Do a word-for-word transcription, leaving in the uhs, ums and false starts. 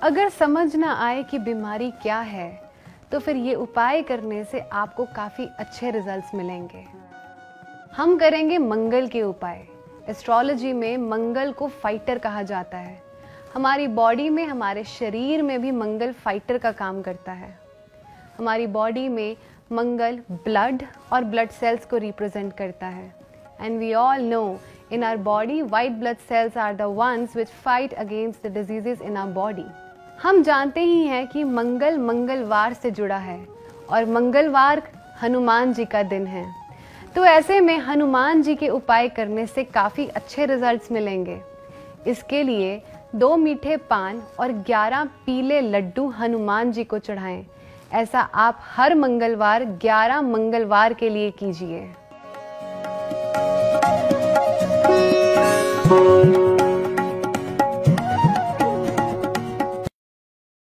अगर समझ ना आए कि बीमारी क्या है तो फिर ये उपाय करने से आपको काफ़ी अच्छे रिजल्ट्स मिलेंगे। हम करेंगे मंगल के उपाय। एस्ट्रोलॉजी में मंगल को फाइटर कहा जाता है। हमारी बॉडी में, हमारे शरीर में भी मंगल फाइटर का काम करता है। हमारी बॉडी में मंगल ब्लड और ब्लड सेल्स को रिप्रेजेंट करता है। And we all know in our body white blood cells are the ones which fight against the diseases in our body। हम जानते ही हैं कि मंगल मंगलवार से जुड़ा है और मंगलवार हनुमान जी का दिन है। तो ऐसे में हनुमान जी के उपाय करने से काफ़ी अच्छे रिजल्ट्स मिलेंगे। इसके लिए दो मीठे पान और ग्यारह पीले लड्डू हनुमान जी को चढ़ाएं। ऐसा आप हर मंगलवार ग्यारह मंगलवार के लिए कीजिए।